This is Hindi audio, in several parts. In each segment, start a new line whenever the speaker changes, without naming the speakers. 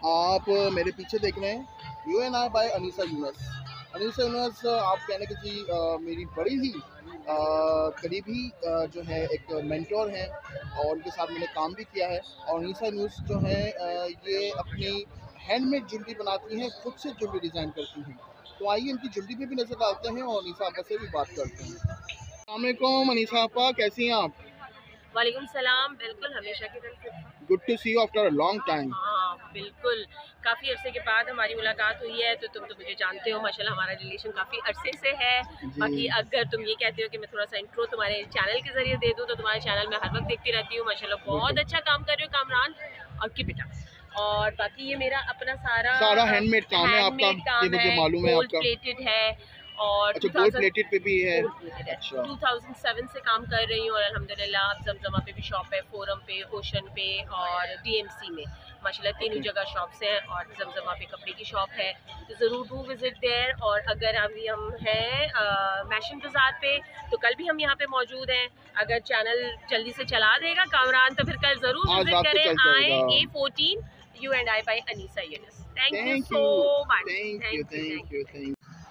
आप मेरे पीछे देख रहे हैं U N I by Anisa Younus. Anisa Younus आप कहने की जी मेरी बड़ी ही करीबी जो है एक मेंटोर हैं और उनके साथ मैंने काम भी किया है। और अनीसा यूनस जो है ये अपनी हैंडमेड ज्वेलरी बनाती हैं, खुद से ज्वेलरी डिज़ाइन करती हैं। तो आइए इनकी ज्वेलरी पे भी नज़र डालते हैं और अनीसा आपा से भी बात करते हैं। अस्सलाम वालेकुम अनीसा आपा, कैसी हैं आप?
वालेकुम सलाम। बिल्कुल हमेशा की तरह।
Good to see you after a long time.
हाँ बिल्कुल, काफ़ी अरसे के बाद हमारी मुलाकात हुई है। तो तुम तो मुझे जानते हो माशाल्लाह, हमारा रिलेशन काफ़ी अरसे से है। बाकी अगर तुम ये कहते हो कि मैं थोड़ा सा इंट्रो तुम्हारे चैनल के जरिए दे दूँ, तो तुम्हारे चैनल में हर वक्त देखती रहती हूँ। माशाल्लाह बहुत अच्छा काम कर रहे हो कामरान, और कीप इट अप। और बाकी ये मेरा अपना सारा
हैंडमेड काम है आपका, ये मुझे मालूम है
गोल्ड
आपका।
प्लेटेड है। और
अच्छा, गोल्ड प्लेटेड पे भी है।
अच्छा। 2007 से काम कर रही हूँ और अल्हम्दुलिल्लाह अब जमजमा पे भी शॉप है, फोरम पे, ओशन पे और डीएमसी में। माशाल्लाह तीनों जगह शॉप्स हैं और जमजमा पे कपड़े की शॉप है, तो ज़रूर डू विज़िट देयर। और अगर अभी हम हैं मैशन बाज़ार पे, तो कल भी हम यहाँ पे मौजूद हैं। अगर चैनल जल्दी से चला देगा कामरान, तो फिर कल ज़रूर विज़िट करें। आए A14 you and I by Anisa Younus. Thank you so much. Thank you.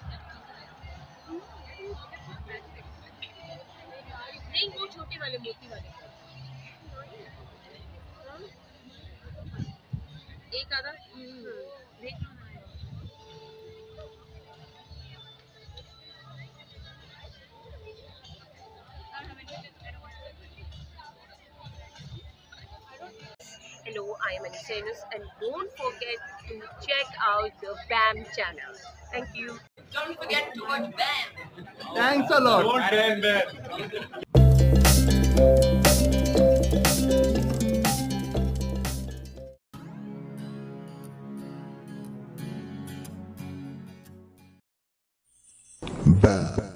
नहीं, वो छोटे वाले मोती वाले एक आधा Hello, I am Anisa Yunus, and don't forget to check out the BAM channel. Thank you. Don't forget to watch BAM.
Thanks a lot.
Don't ban.